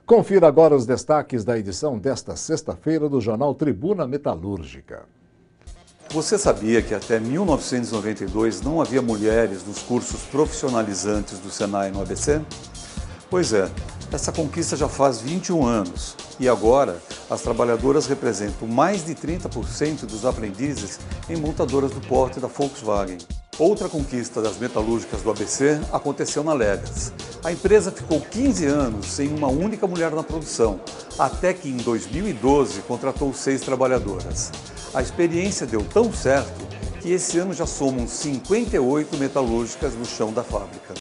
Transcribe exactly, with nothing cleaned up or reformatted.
Confira agora os destaques da edição desta sexta-feira do Jornal Tribuna Metalúrgica. Você sabia que até mil novecentos e noventa e dois não havia mulheres nos cursos profissionalizantes do Senai no A B C? Pois é, essa conquista já faz vinte e um anos e agora as trabalhadoras representam mais de trinta por cento dos aprendizes em montadoras do porte da Volkswagen. Outra conquista das metalúrgicas do A B C aconteceu na Legas. A empresa ficou quinze anos sem uma única mulher na produção, até que em dois mil e doze contratou seis trabalhadoras. A experiência deu tão certo que esse ano já somam cinquenta e oito metalúrgicas no chão da fábrica.